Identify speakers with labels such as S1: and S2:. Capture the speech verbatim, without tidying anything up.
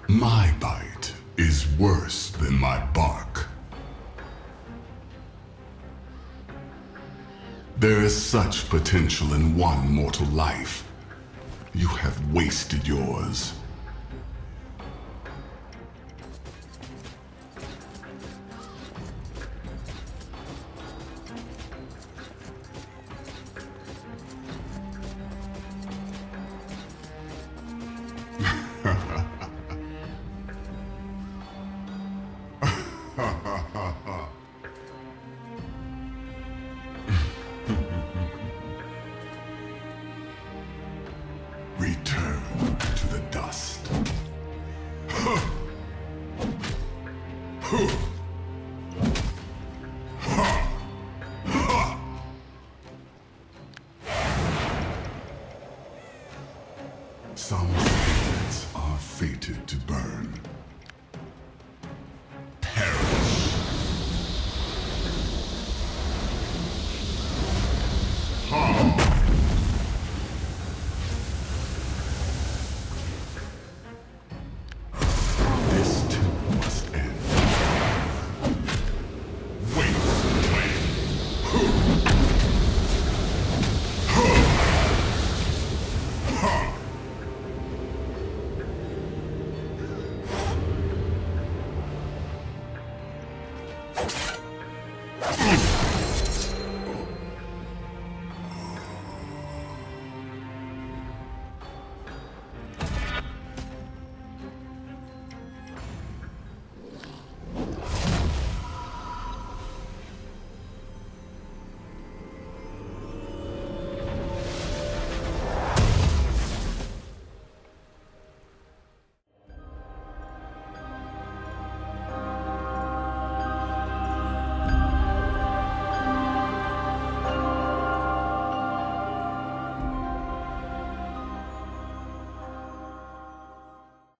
S1: My bite is worse than my bark. There is such potential in one mortal life. You have wasted yours. Return to the dust. Some spirits are fated to burn.